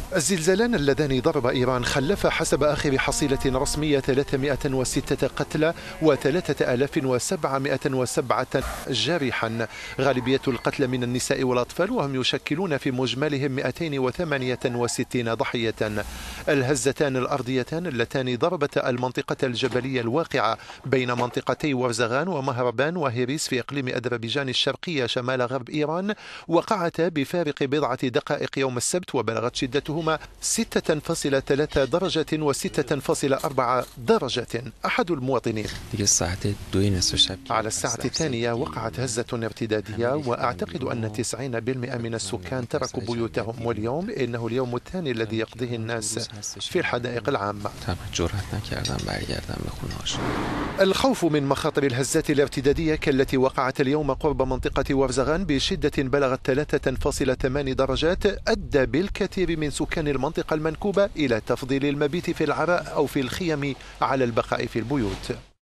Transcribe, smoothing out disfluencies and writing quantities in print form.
الزلزالان اللذان ضرب إيران خلف حسب آخر حصيلة رسمية 306 قتلى و3707 جارحا. غالبية القتلى من النساء والأطفال، وهم يشكلون في مجملهم 268 ضحية. الهزتان الأرضيتان اللتان ضربتا المنطقة الجبلية الواقعة بين منطقتي ورزغان ومهربان وهيريس في إقليم أذربيجان الشرقية شمال غرب إيران وقعتا بفارق بضعة دقائق يوم السبت، وبلغت شدتهما 6.3 درجة و6.4 درجة. أحد المواطنين: على الساعة 2 وقعت هزة ارتدادية، وأعتقد أن 90% من السكان تركوا بيوتهم، واليوم إنه اليوم الثاني الذي يقضيه الناس في الحدائق العامة. الخوف من مخاطر الهزات الارتدادية كالتي وقعت اليوم قرب منطقة ورزغان بشدة بلغت 3.8 درجات أدى بالكثير من سكان المنطقة المنكوبة إلى تفضيل المبيت في العراء أو في الخيم على البقاء في البيوت.